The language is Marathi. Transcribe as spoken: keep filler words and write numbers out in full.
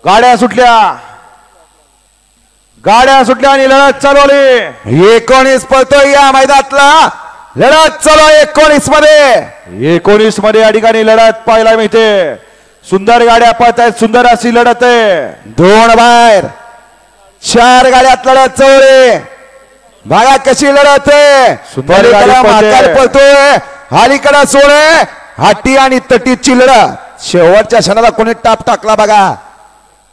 गाड्या सुटल्या गाड्या सुटल्या आणि लढत चालवली। एकोणीस पळतोय या मैदानातला लढत चालू एकोणीस मध्ये एकोणीस मध्ये या ठिकाणी लढत पाहायला मिळते। सुंदर गाड्या पळत आहेत सुंदर अशी लढत आहे। दोन बाहेर चार गाड्यात लढत चालू बघा कशी लढत आहे। सुंदर गाडी पळतोय अलीकडे सोळे हाटी आणि तटीची लढत शेवटच्या क्षणाला कोणी टाप टाकला बघा।